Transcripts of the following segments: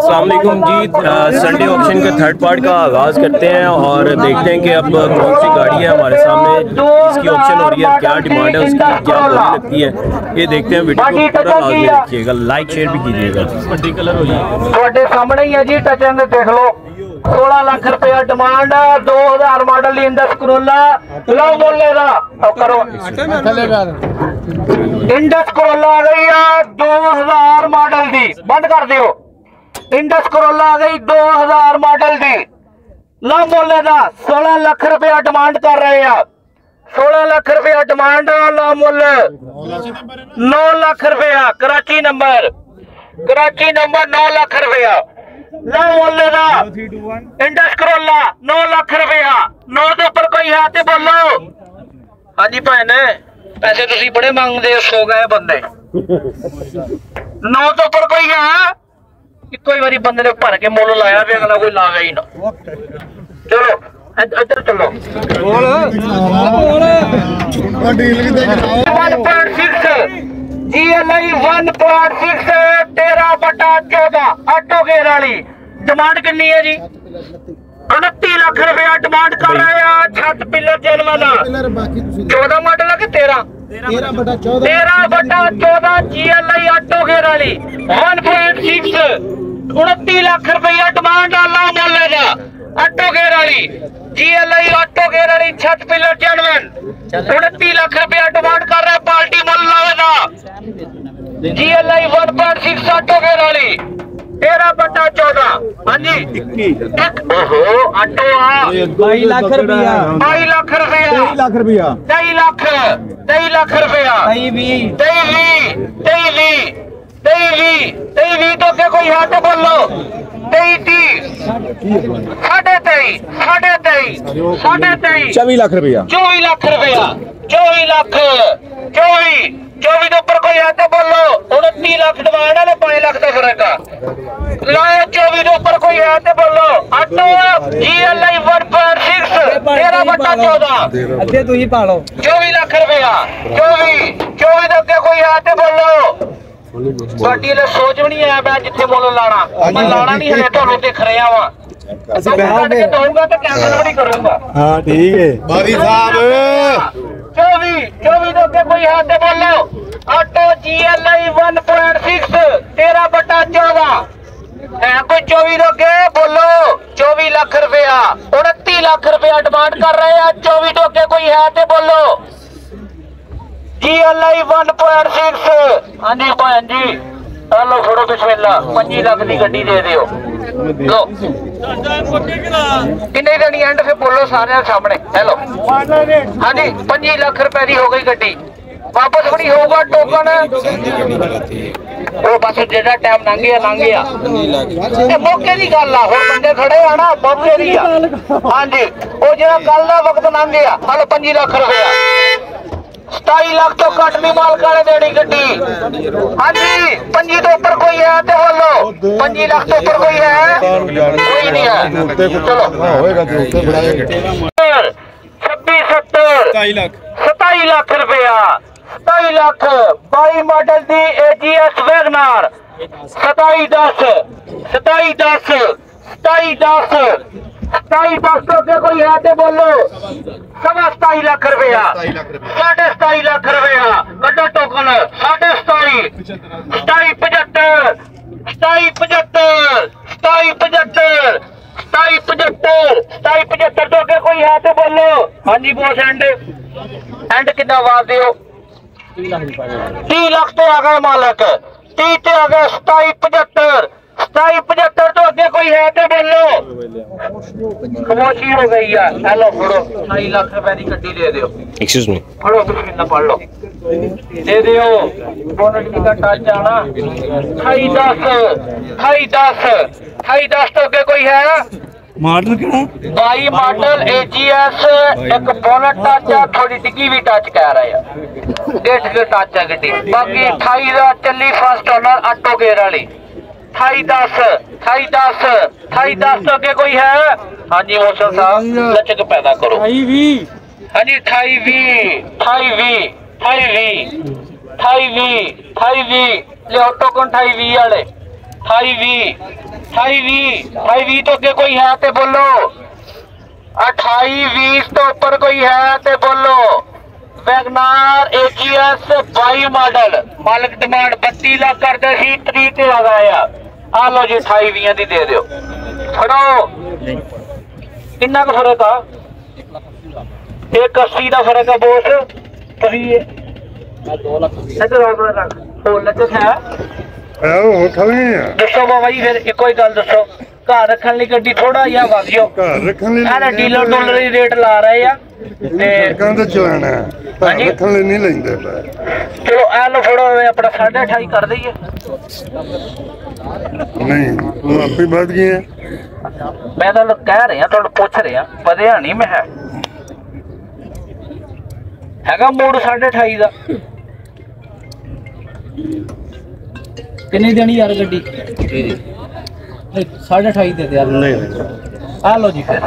अस्सलाम वालेकुम जी। संडे ऑक्शन के थर्ड पार्ट का आगाज़ करते हैं और देखते हैं कि अब कौन सी गाड़ी है हमारे सामने, इसकी ऑप्शन हो रही है, क्या डिमांड है उसकी, क्या बोली लगती है, ये देखते हैं। वीडियो को पूरा लाजमी देखिएगा, लाइक शेयर भी कीजिएगा। पट्टी कलर हो जाए ਤੁਹਾਡੇ ਸਾਹਮਣੇ ही है जी, टचेंग देख लो। 16 लाख रुपया डिमांड, 2000 मॉडल इंडस करोला, लो बोले करो इंडस करोला आ गई है 2000 मॉडल दी, बंद कर दियो। इंडस करोला आ गई 2000 मॉडल दी, लो बोले 16 लाख रुपया डिमांड कर रहे हैं। 16 लाख रुपया डिमांड, लो मुल्ले 9 लाख रुपया, कराची नंबर 9 लाख रुपया, लो मुल्ले दा इंडस करोला 9 लाख रुपया। 9 के ऊपर कोई है तो बोलो। हाँ जी भैन, पैसे तुसी बड़े मांगते हो, सो गए बंदे। 9 तो ऊपर कोई है, इको ही बारी बंदे ने भर के मुल लाया भी, अगला कोई लावे ही ना। चलो इधर चलो। 1.6 GLI 1.6 13/14 ऑटो गेयर वाली डिमांड कितनी है जी? 29 लाख रुपया डिमांड कर रहे हैं। छत पिलर जलवाला 14 मॉडल है कि 13? 13/14 GLI ऑटो गेयर वाली 1.6 29 लाख रुपया डिमांड, अल्लाह मोले दा ऑटो गेयर वाली GLI ऑटो गेयर वाली छत पिलर जलवन 29 लाख रुपया डिमांड कर रहे हैं। पार्टी मुल लावेगा GLI 1.6 ऑटो गेयर वाली 13/14। हाँ जी, ओहो ऑटो 22 लाख रुपया, 22 लाख रुपया, 23 लाख रुपया, 23 लाख, 23 लाख रुपया, 23 तो क्या कोई है तो बोलो। 23 23 24 लाख रुपया, 24 लाख रुपया, 24 लाख, 24 के ऊपर कोई है तो बोलो। 29 लाख डिमांड है, 5 लाख का फर्क है। लाओ 24 के ऊपर कोई है तो बोलो। ऑटो GLI 1.6 13/14 अद्धे तू ही पालो 24 लाख रुपया, 24 के कोई है तो बोलो। साडी ले सोच भी नहीं है मैं जिथे मुल लाना, मैं लाना नहीं है, ਤੁਹਾਨੂੰ देख रहे वा दूंगा तो कैंसिल भी करूंगा। हाँ ठीक है बारी साहब। 24 के कोई है तो बोलो। ऑटो GLI 1.6 13/14 है कोई 24 के बोलो। 24 लाख रुपया, 29 लाख रुपया डिमांड कर रहे हैं। 24 के कोई है तो बोलो। GLI 1.6 हाँ जी भैन जी, लो छोड़ो बिस्मिल्लाह, 25 लाख की गड्डी दे दियो। लो किन्ने देनी एंड फिर बोलो सारे सामने। हेलो हाँ जी, 25 लाख रुपए की हो गई गड्डी, वापस भी नहीं होगा टोकन। वो बस जेड़ा टाइम लंघ गया मौके की गल आ, हुण बंदे खड़े आ ना, मौके की आ। हाँ जी, वो जेड़ा कल का वक्त लंघ गया। हलो 25 लाख रुपया, 27 लाख तो घट नहीं मालक वाले देनी गड्डी। हाँ जी, 25 तो ऊपर कोई है तो बोलो। 25 लाख तो ऊपर कोई है? कोई नहीं है। चलो 26 27 लाख रुपया, 27 लाख 22 मॉडल दी AGS वैगनार 2710 तो के कोई है तो बोलो। 27 लाख रुपया, 27.5 लाख रुपया कड्डो टोकन 27.5 27.75 तो के कोई है तो बोलो। हाँ जी बॉस, एंड कितना आवाज दियो। 30 लाख तो आ गए मालक, 30 तो आ गए। 27.75 तो अगे कोई है तो बोलो। खामोशी हो गई है। हेलो फड़ो, 28 लाख रुपए की गड्डी दे दियो। एक्सक्यूज मी, फड़ो बिस्मिल्लाह पढ़ लो, दे दियो। बोनट की का टच आना 2810 तो अगे कोई है? मॉडल क्या 22 मॉडल AGS, एक बोनट टच है, थोड़ी डिग्गी भी टच कह रहे हैं, 1.5 टच है गड्डी। बाकी 28 का चली फर्स्ट ओनर ऑटो गेयर वाली 2810 तो अगे कोई है? हाँ जी मोशन साहब, लचक पैदा करो। हाँ जी 28 ले ऑटो को 28 वाले 28-20 तो अगे कोई है तो बोलो। 28-20 तो ऊपर कोई है तो बोलो। वैगनार AGS 22 मॉडल मालिक डिमांड 32 लाख करते सी 30 ते आ गया। आ लो जी 28-20 दी दे दो। फड़ो कितना का फर्क आ? 180 का फर्क है बोस। दसो बाबा जी फिर एक ही गल दसो घर रखने लिए गड्डी थोड़ा या वध जाओ डीलर डॉलर ही रेट ला रहे हैं चलाना रखने नहीं लेंगे। चलो ए लो फड़ो अपना 28.5 कर दईए। नहीं तू आप ही बढ़ गए। मैं तो कह रहा थोड़ा पूछ रहा पता नहीं मैं हैगा मूड 28.5 का कितनी देनी यार गड्डी 28.5 दे यार। नहीं आ लो जी फिर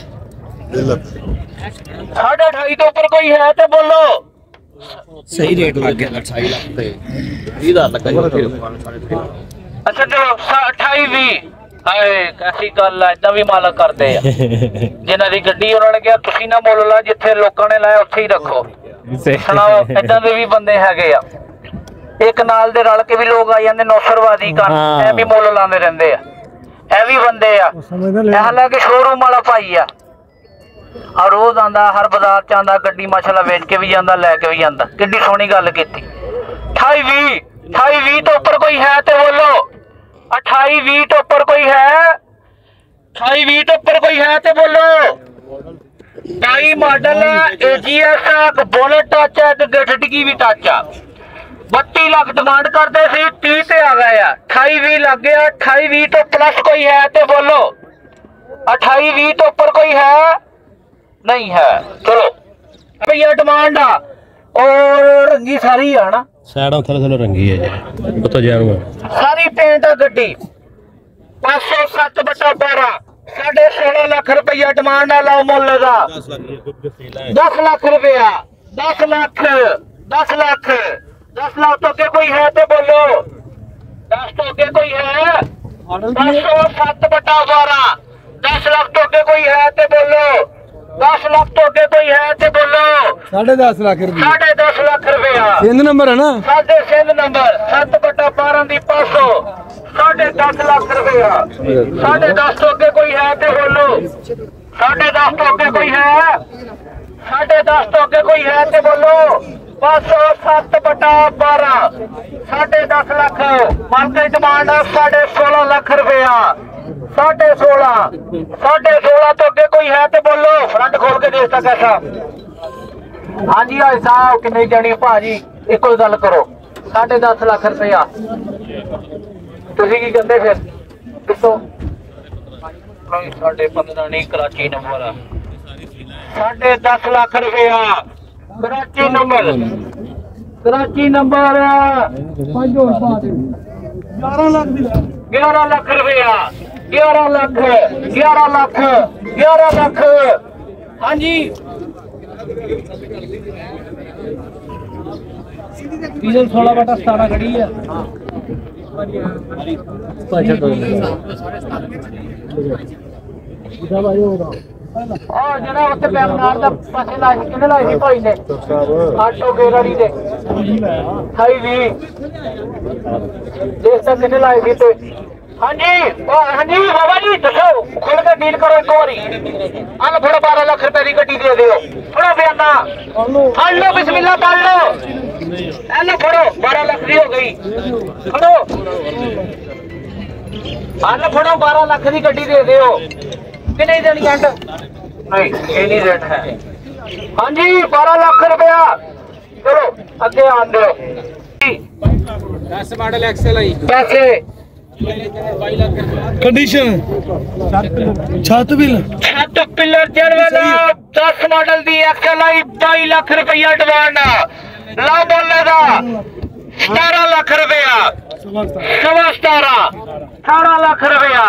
28.5 तो ऊपर कोई है तो बोलो। सही रेट लग गया 28 लाख पे 20,000 तक। अच्छा चलो 28-20 कैसी गल है इदा भी मालक करते हैं जिन्हों की गड्डी उन्होंने कहा तुसी ना मुल ला जिथे लोगों ने लाया उत्थे ही रखो। सुनाओ इदा दे भी बंदे हैगे आ एक नाल दे रल के भी लोग आ जाते नौसरवादी कर ऐ भी मुल लाते रहंदे आ ऐ भी बंदे आ हालांकि शोरूम वाला भाई आ और रोज आंदा हर बाजार च आंदा गड्डी माशाल्लाह वेच के भी जांदा लैके भी जांदा। किड्डी सोहनी गल कीती। 28-20 तो ऊपर कोई है तो बोलो। 28-20 तो ऊपर कोई है 28-20 तो ऊपर कोई है तो बोलो। 22 मॉडल AGS बुलेट टच है गड्डी भी टच है 32 लाख डिमांड करते सी 30 ते आ गया। 28-20 लग गया। 28-20 तो प्लस कोई है तो बोलो। 28-20 तो ऊपर कोई है नहीं है। चलो भैया डिमांड आ और रंगी सारी है ना साइडों थोड़ा रंगी है जी तो जाऊंगा सारी पेंट है गड्डी 507/12 16.5 लाख रुपया डिमांड है। लो मुल का 10 लाख रुपया 10 लाख 10 लाख 10 लाख तो अगे कोई है तो बोलो। 10 तो अगे कोई है 507/12 10 लाख तो अगे कोई है तो बोलो। 10 लाख तो अगे कोई है तो बोलो। 10.5 लाख रुपया 10.5 लाख रुपया सिंध नंबर है ना साढ़े सिंध नंबर 7/12 दी 500 10.5 लाख रुपया 10.5 तो अगे कोई है तो बोलो। 10.5 तो अगे कोई है 10.5 तो अगे कोई है तो बोलो। 507/12 10.5 लाख मार्केट डिमांड 16.5 लाख रुपया 16.5 तो अगे कोई है तो बोलो। फ्रंट खोल के देखता कैसा। हाँ जी भाई साहब कितनी जानी भाजी एक कोई गल करो 10.5 लाख रुपया तुसी की कहते फिर किसो 15.5 नहीं कराची नंबर 10.5 लाख रुपया कराची नंबर 11 लाख रुपया 11 लाख हाँ जी डीजल 16/17 खड़ी है। जरा उत्ते बैगनार दा पासे लाई किने लाई सी भाई ने 800 गेराड़ी दे 28-20 देख तक किने लाई सी ते। हाँ जी बाबा जी दसो खुल के डील करो एक बारी। अन थोड़ा 12 लाख रुपए की गड्डी दे दो थोड़ा बयाना हाँ लो बिस्मिल्लाह पढ़ लो एलो फड़ो 12 लाख की हो गई फड़ो अन फड़ो 12 लाख की गड्डी दे दो कि नहीं देनी एंड नहीं ये नहीं रेट है। हाँ जी 12 लाख रुपया चलो अगे आन दो 10 मॉडल एक्सएल पैसे कंडीशन छत पिलर चल वाला 10 मॉडल दी एक्सएल 22 लाख रुपया डिमांड ला बोलेगा 17 लाख रुपया 18 लाख रुपया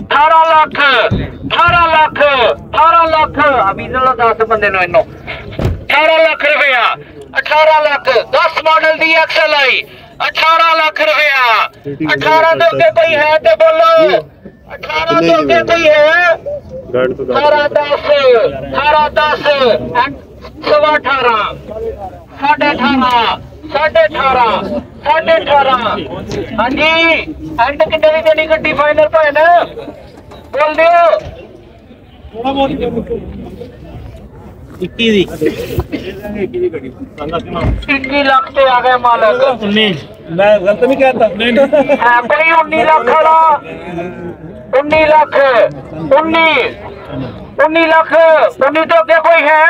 18 लाख अभी चलो 10 बंदे नो इनो 18 लाख रुपया 18 लाख 10 मॉडल दी एक्सएल 18 लाख रुपया 18 दो के कोई है तो बोलो 18 दो के कोई है 18 10 सवा 18 साढ़े 18 हाँ जी एंड कितने की देनी गड्डी फाइनल पे ना बोल दियो 21 लाख से आ गए मालक मैं गलत नहीं कहता है कोई 19 लाख वाला 19 लाख 19 लाख 19 तो क्या कोई है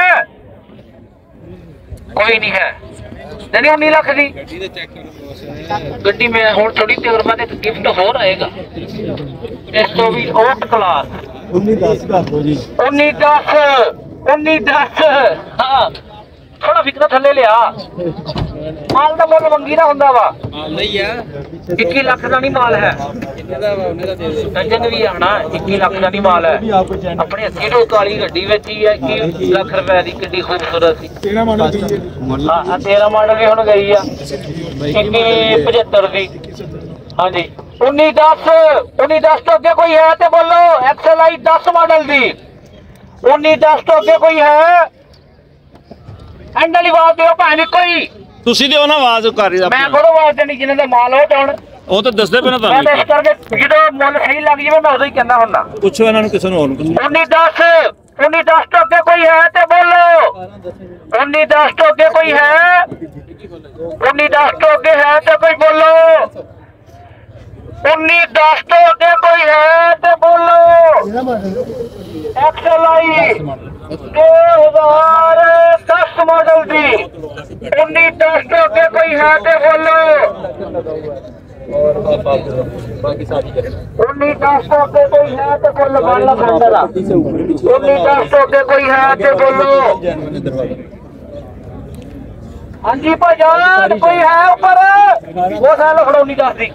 कोई नहीं है नहीं 19 लाख दी गड्डी में हूँ थोड़ी देर बाद एक गिफ्ट हो रहेगा इस तो भी ओट क्लास 19 हाँ थोड़ा फिक्र थले लिया माल का मुल मंगी ना होंदा वा 21 लाख का नहीं माल है टंजन भी आना 21 लाख का नहीं माल है अपने हथी तो काली गड्डी बेची है 21 लाख रुपए की कितनी खूबसूरत सी 13 मॉडल भी हुण गई है 75 की हाँ जी 1910 तो अगे कोई है तो बोलो XLI 10 मॉडल दी 1910 तो अगे कोई है एंड वाली आवाज दियो भाई कोई ਤੁਸੀਂ ਦਿਓ ਨਾ ਆਵਾਜ਼ ਕਰ ਰਿਹਾ मैं थोड़ा आवाज देनी जिन्हें दा माल हो तो ਉਹ ਤਾਂ ਦੱਸਦੇ ਪਏ ਨਾ मैं ਤੁਹਾਨੂੰ इस करके जो मुल सही लग जाए मैं उदो ही कहना हुंदा ਪੁੱਛੋ ਇਹਨਾਂ ਨੂੰ ਕਿਸੇ ਨੂੰ ਹੋਰ ਨੂੰ 1910 तो अगे कोई है तो बोलो 1910 तो अगे कोई है 1910 तो अगे है तो कोई बोलो 1910 तो अगे कोई है तो बोलो XLI 2010 मॉडल दी 1910 तो अगे कोई है तो बोलो 1910 तो अगे कोई है तो बोलो 1910 तो अगे कोई है तो बोलो हाँ जी भाईजान कोई है ऊपर वो साल खड़ो 1910 दी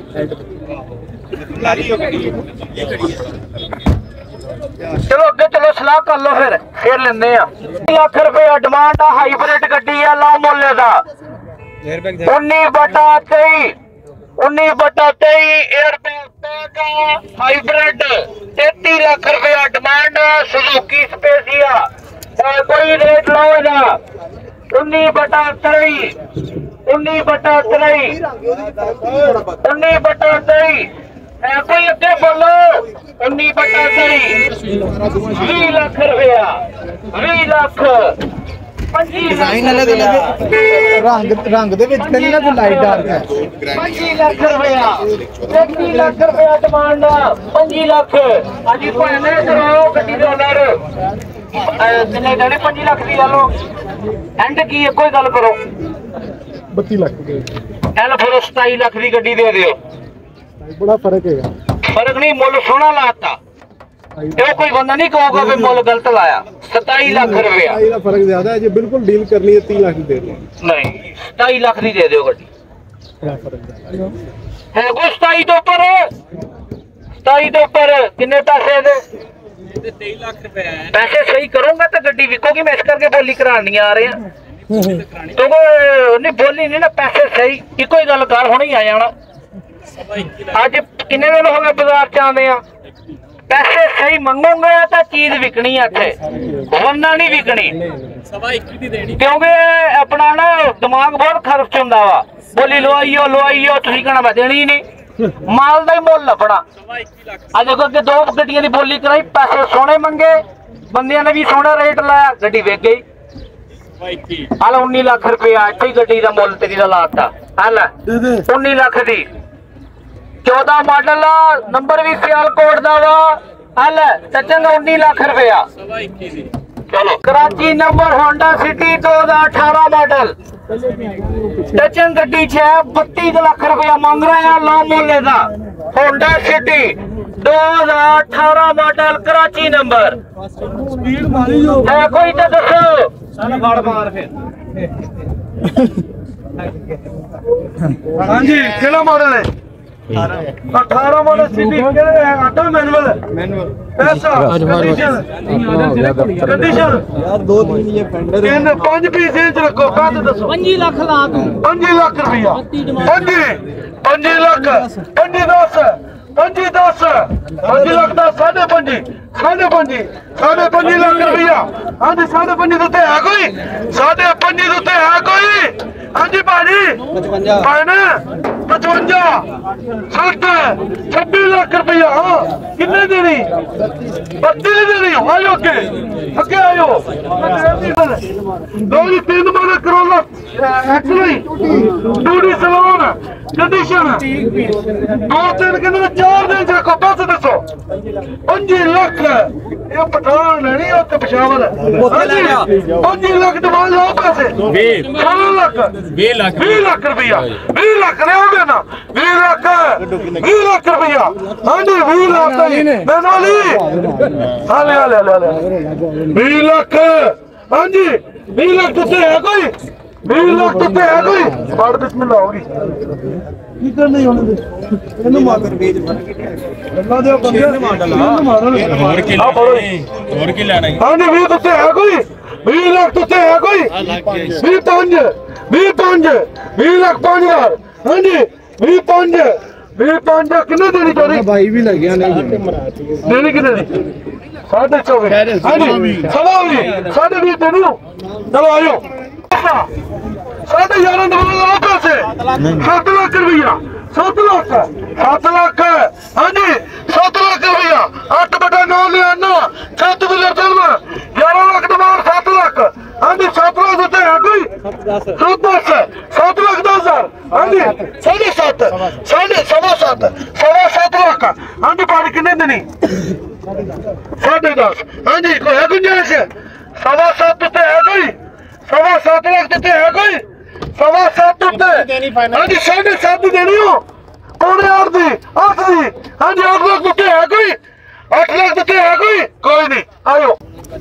चलो अगे चलो सलाह कर लो फिर लेने 1 लाख रुपया डिमांड आ हाईब्रिड गड्डी है ला मुल्ले दा 19/23 एयरबैग का हाईब्रिड 33 लाख रुपया डिमांड सुजुकी स्पेसिया कोई रेट लाओ ना 19/23 कोई अगे बोलो 19/23 20 लाख रुपया 20 लाख डिजाइन अलग रंग दे विच नहीं ना कोई लाइट डार्क है 25 लाख रुपया 30 लाख रुपया डिमांड 25 लाख अजी भाने कराओ गड्डी दे ओनर किन्ने देने 25 लाख दी लो एंड की कोई गल करो 32 लाख एल फिर 27 लाख दी गड्डी दे दियो बड़ा फर्क है फर्क नहीं मुल सोना लाता जो कोई बंदा नहीं कहोगा कि मुल गलत लाया 27 लाख रुपया फर्क ज्यादा है जी बिल्कुल डील करनी है 30 लाख दे दो नहीं 27 लाख दी दे दो गड्डी है कोई 27 तो ऊपर 27 तो ऊपर कितने पैसे दे 23 लाख रुपए पैसे सही करूंगा तो गड्डी विकोगी मैं इस करके बोली करानी आ रहे हैं तो नहीं बोली नहीं ना पैसे सही इको ही गल कर हुणे ही आ जाना अज किन्ने दिन हो गए बाजार च आंदे आ पैसे सही मंगोगे तो चीज विकनी है इत्थे वरना नहीं विकनी क्योंकि अपना ना दिमाग बहुत खर्च हुंदा वा बोली लवाइयो तुसीं कहना मैं देनी ही नहीं माल का ही मुल लभना अज देखो अगे 2 गड्डियां दी बोली कराई पैसे सोने मंगे बंदियां ने भी सोना रेट लाया गड्डी विक गई हल 19 लाख रुपया इत्थे ही गड्डी का मुल तेरी दा लाता हल 19 लाख दी 14 मॉडल नंबर भी सियालकोट दा वा हल चंगा 19 लाख रुपया चलो Karachi number Honda City 2018 model टचन गड्डी 32 लाख रुपया मांग रहे हैं ला मोले दा Honda City 2018 model Karachi number speed मारी जो है कोई तो दसो मार फिर हां जी किलो मॉडल है 18 मॉडल सिटी ऑटो मैनुअल पैसा कंडीशन यार 2-3 ये फेंडर इन 5 पीस इंच रखो कद दसो 5 लाख ला तू 5 लाख रुपया 5 लाख 5 10 5 लाख ਦਾ 5.5 लाख रुपया हाँ जी 5.5 ਦੇ ਉੱਤੇ ਹੈ ਕੋਈ 5.5 ਦੇ ਉੱਤੇ ਹੈ ਕੋਈ हाँ जी भाजी 55 55 60 26 लाख रुपया हाँ कितने देनी 32 देनी आयो अगे आयो दो जी 3 माना करोला एक्चुअली डूडी सलोन कंडीशन 2-3 कहते 4 दिन रखो बस दसो 5 लाख ये पठान है नहीं उत्ते पेशावर 5 लाख दवा लो पैसे 16 लाख 20 लाख रुपया 20 लाख ने हो गया ना 20 लाख रुपया हाँ जी 20 लाख मैनोली हाले 20 लाख हाँ जी 20 लाख तो है कोई 20 लाख तो है कोई बाढ़ बिस्मिल्लाह होगी की करने होने दे ਇਹਨੂੰ ਮਾਰ ਵੇਚ ਅੱਲਾ ਦੇ ਬੰਦੇ ਹੋਰ ਕੀ ਲੈਣਾ ਹਾਂ ਜੀ 20 ਤੇ ਹੈ ਕੋਈ 20 ਲੱਖ ਤੇ ਹੈ ਕੋਈ 20 ਲੱਖ 5000 ਹਾਂ ਜੀ 20 ਕਿੰਨੇ ਦੇਣੀ ਚਾਹੀਦੀ भाई भी लग गया नहीं ਦੇਣੀ ਕਿੰਨੇ ਦੀ 24.5 ਹਾਂ ਜੀ ਚਲੋ ਜੀ 20.5 ਦੇਣੀ ਚਲੋ ਆਇਓ 11.5 ਦਵਾ ਲਾ ਪੈਸੇ 7 ਲੱਖ ਰੁਪਇਆ 7 ਲੱਖ हाँ जी 7 लाख रुपया 8/9 लिया 7 बिलर चलना 11 लाख दबार 7 लाख हाँ जी 7 लाख होते हैं कोई 7 लाख 10,000 हाँ जी 7.5 लाख हाँ जी पानी कितने देनी 10.5 हाँ जी कोई है गुंजाइश 7.5 होते है कोई 7.5 लाख होते है कोई 7.5 होते हाँ जी 7.5 देनी हो पौने 8 दी 8 दी हाँ जी 8 लाख देते है कोई 8 लाख देते है कोई नहीं आयो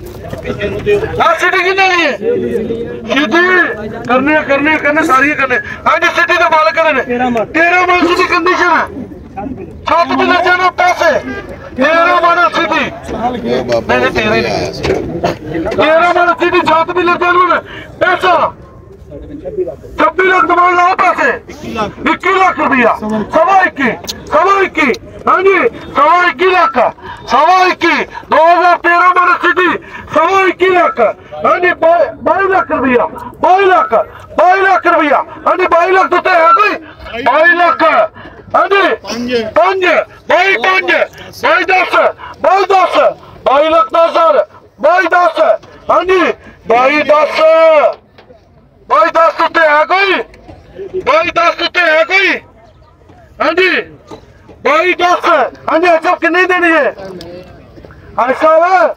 सिटी कितने है सिटी करने सारी करने हाँ जी सिटी के मालिक ने 13 मॉडल सिटी कंडीशन है 7 मिनट जाना पैसे 13 मॉडल सिटी नहीं 13 मॉडल सिटी 7 मिनट जाना पैसा 26 लाख दबाव लाओ पैसे 21 लाख रुपया 21 हाँ जी 21 लाख 2013 मॉडल सिटी 21 लाख हाँ जी 22 लाख रुपया 22 लाख रुपया हाँ जी 22 लाख देते है कोई 22 लाख हाँ जी 5 लाख 10,000 22 हाँ जी 22 देते है कोई 22 देते है कोई हाँ जी 22 हाँ जी अच्छा कितनी देनी है ऐसा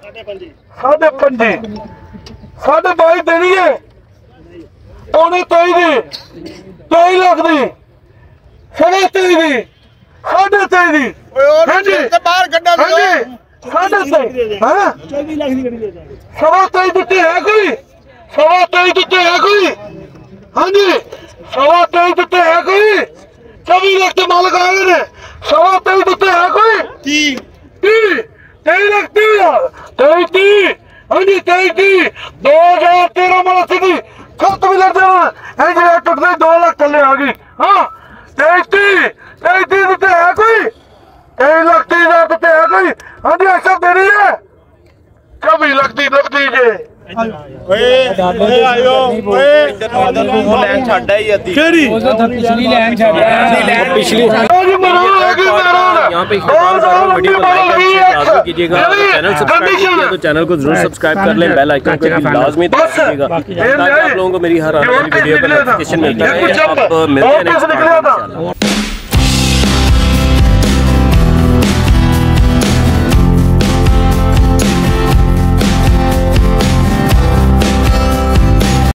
5.5 22 देनी है पौने 23 लाख दी 23 दी 23 दी हाँ जी बाहर गड्ढा हाँ जी 23 हाँ 23 देते है कोई 23 देते है कोई हाँ जी 23 देते है कोई 24 लाख के मालिक आए ने 23 देते है कोई 23 लाख 23 हाँ जी 2013 मॉडल सिटी 7 व्हीलर देना टुकड़े 2 लाख चले आ गई हाँ 23 देते है कोई 23 लाख 30,000 देते है कोई हाँ जी ऐसा दे रही है 24 लाख दी नकदी जे पिछली यहाँ पे वीडियो को लाइक कीजिएगा चैनल सब्सक्राइब कीजिएगा तो चैनल को जरूर सब्सक्राइब कर लें बेल आइकन को भी लाजमी दबाइएगा ताकि आप लोगों को मेरी हर आने वाली वीडियो का नोटिफिकेशन मिलता है। अब मिलते हैं नेक्स्ट